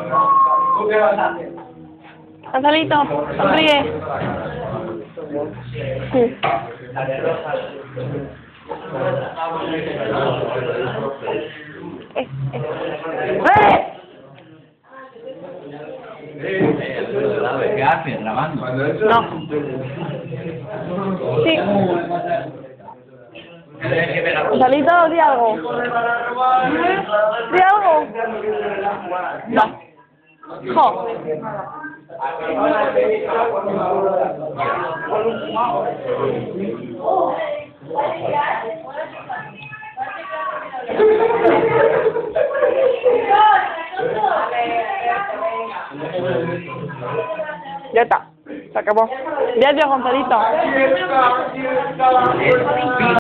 Gonzalito, sonríe. Sí. ¡Eh! ¿Qué haces? ¿Grabando? No. Sí. Gonzalito, di algo. Di algo. Va. Jo. Ya está. Se acabó. Ya, Gonzalito.